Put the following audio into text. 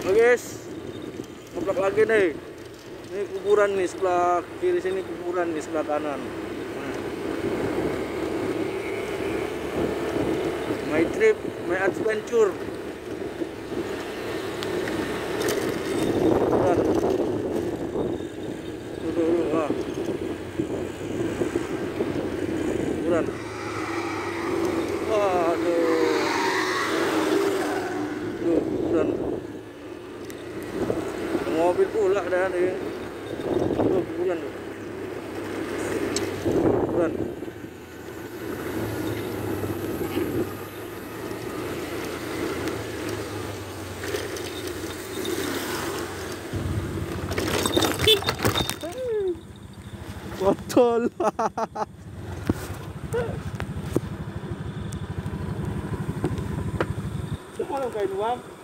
Oke guys, ngeplak lagi nih. Ini kuburan nih, sebelah kiri sini kuburan, di sebelah kanan. My trip, my adventure. Kuburan. Tuh, ah. Kuburan. Waduh. Tuh, kuburan. Mobil pula dah nih. Tuh, kuburan tuh. Kuburan. Botol. Jangan kain uang.